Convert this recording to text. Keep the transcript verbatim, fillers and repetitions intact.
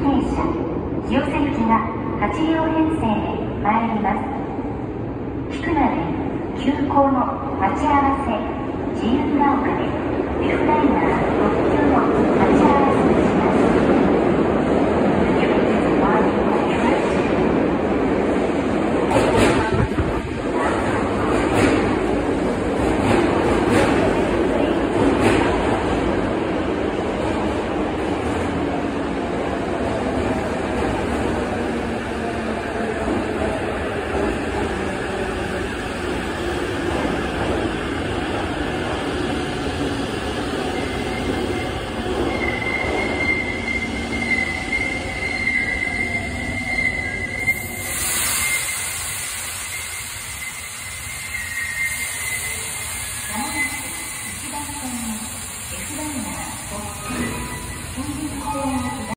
電車清瀬行きがはち両編成で参ります。菊名で急行の待ち合わせ、自由が丘で F ライナー特急の待ち合わせ